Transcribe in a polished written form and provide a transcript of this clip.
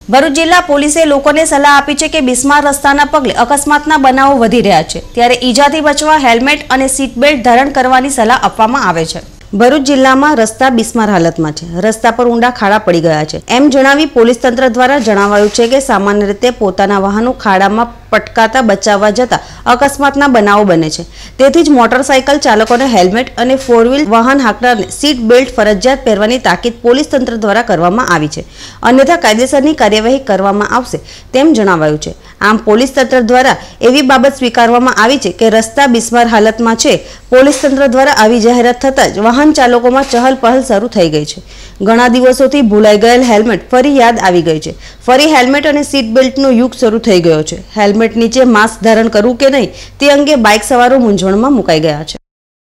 ભરૂચ જિલ્લા પોલીસે લોકોને સલાહ આપી છે કે બિસ્માર રસ્તાના પગલે અકસ્માતના બનાવો વધી રહ્યા છે, ત્યારે ઈજાથી બચવા હેલ્મેટ અને સીટ બેલ્ટ ધારણ કરવાની સલાહ આપવામાં આવે છે। ભરૂચ જિલ્લામાં રસ્તા બિસ્માર હાલતમાં છે। રસ્તા પર ઊંડા ખાડા પડી ગયા છે એમ જણાવી પોલીસ તંત્ર દ્વારા જણાવાયું છે કે સામાન્ય રીતે પોતાના વાહનો ખાડામાં પટકાતા બચાવવા જતા અકસ્માતના બનાવો બને છે। તેથી જ મોટરસાયકલ ચાલકોને હેલ્મેટ અને ફોર વ્હીલ વાહન હાંકનારને સીટ બેલ્ટ ફરજિયાત પહેરવાની તાકીદ પોલીસ તંત્ર દ્વારા કરવામાં આવી છે, અન્યથા કાયદેસરની કાર્યવાહી કરવામાં આવશે તેમ જણાવાયું છે। આમ પોલીસ તંત્ર દ્વારા એવી બાબત સ્વીકારવામાં આવી છે કે રસ્તા બિસ્માર હાલતમાં છે। પોલીસ તંત્ર દ્વારા આવી જાહેરાત થતાં જ વાહન ચાલકોમાં ચહલ પહલ શરૂ થઈ ગઈ છે। ઘણા દિવસોથી ભૂલાઈ ગયેલ હેલ્મેટ ફરી યાદ આવી ગઈ છે। ફરી હેલ્મેટ અને સીટ બેલ્ટનો યુગ શરૂ થઈ ગયો છે। હેલ્મેટ નીચે માસ્ક ધારણ કરવું કે નહીં તે અંગે બાઇક સવારો મૂંઝવણમાં મુકાઈ ગયા છે।